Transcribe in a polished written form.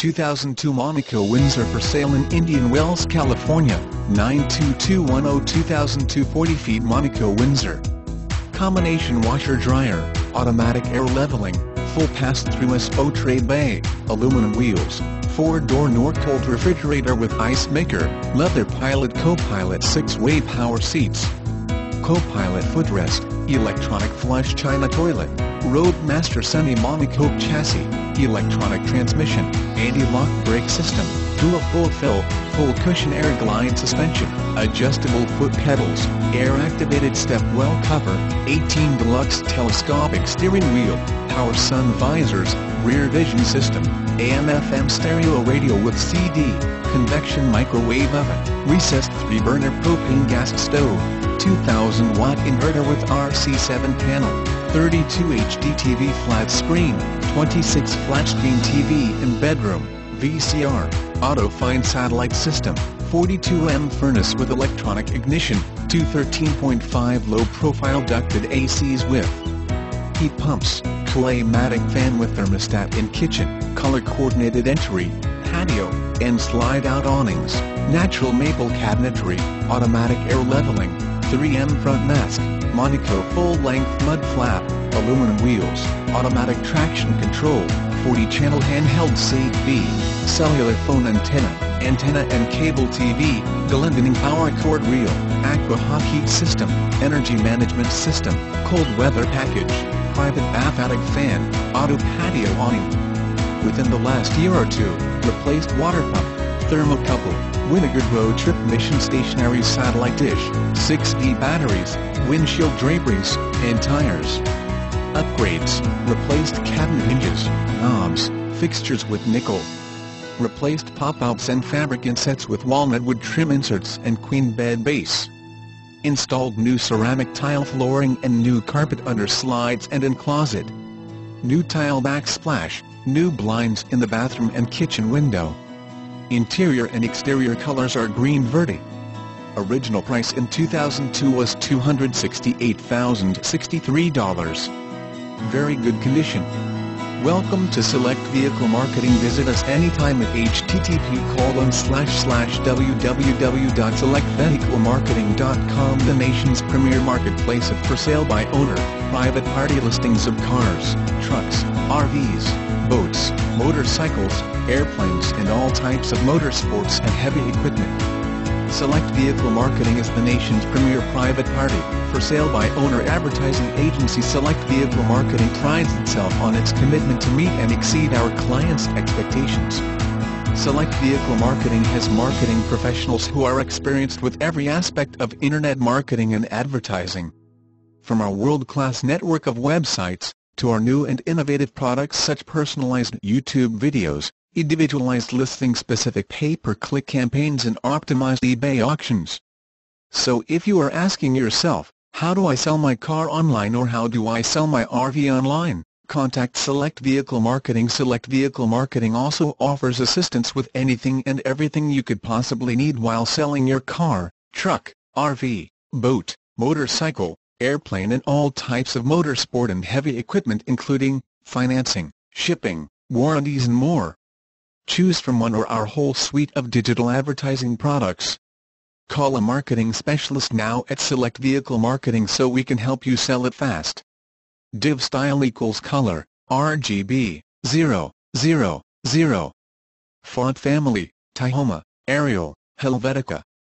2002 Monaco Windsor for sale in Indian Wells, California, 92210. 2002 40 feet Monaco Windsor. Combination washer-dryer, automatic air leveling, full pass-through SO tray bay, aluminum wheels, 4-door Norcold refrigerator with ice maker, leather pilot co-pilot 6-way power seats, co-pilot footrest, electronic flush china toilet, Roadmaster semi-Monaco chassis, electronic transmission, anti-lock brake system, dual full cushion air glide suspension, adjustable foot pedals, air-activated step-well cover, 18 deluxe telescopic steering wheel, power sun visors, rear vision system, AM/FM stereo radio with CD, convection microwave oven, recessed 3-burner propane gas stove, 2000-watt inverter with RC7 panel, 32 HD TV flat screen, 26 flat screen TV in bedroom, VCR, auto-find satellite system, 42M furnace with electronic ignition, 213.5 low-profile ducted ACs with heat pumps, Clay-matic fan with thermostat in kitchen, color-coordinated entry, patio, and slide-out awnings, natural maple cabinetry, automatic air leveling, 3M front mask, Monaco full-length mud flap, aluminum wheels, automatic traction control, 40-channel handheld CV, cellular phone antenna and cable TV, Glendinning power cord reel, Aqua hot heat system, energy management system, cold weather package, private bath attic fan, auto patio awning. Within the last year or two, replaced water pump, thermocouple, Winnegar road trip mission stationary satellite dish, 6D batteries, windshield draperies, and tires. Upgrades, replaced cabinet hinges, knobs, fixtures with nickel. Replaced pop-outs and fabric insets with walnut wood trim inserts and queen bed base. Installed new ceramic tile flooring and new carpet under slides and in closet. New tile backsplash, new blinds in the bathroom and kitchen window. Interior and exterior colors are green verde. Original price in 2002 was $268,063. Very good condition. Welcome to Select Vehicle Marketing. Visit us anytime at http://www.selectvehiclemarketing.com, the nation's premier marketplace of for sale by owner, private party listings of cars, trucks, RVs, boats, motorcycles, airplanes and all types of motorsports and heavy equipment. Select Vehicle Marketing is the nation's premier private party, for sale by owner advertising agency. Select Vehicle Marketing prides itself on its commitment to meet and exceed our clients' expectations. Select Vehicle Marketing has marketing professionals who are experienced with every aspect of Internet marketing and advertising. From our world-class network of websites, to our new and innovative products such personalized YouTube videos, individualized listing-specific pay-per-click campaigns and optimized eBay auctions. So if you are asking yourself, how do I sell my car online or how do I sell my RV online? Contact Select Vehicle Marketing. Select Vehicle Marketing also offers assistance with anything and everything you could possibly need while selling your car, truck, RV, boat, motorcycle, airplane and all types of motorsport and heavy equipment, including financing, shipping, warranties and more. Choose from one or our whole suite of digital advertising products. Call a marketing specialist now at Select Vehicle Marketing so we can help you sell it fast. Div style equals color, RGB, 0, 0, 0. Font family, Tahoma, Arial, Helvetica,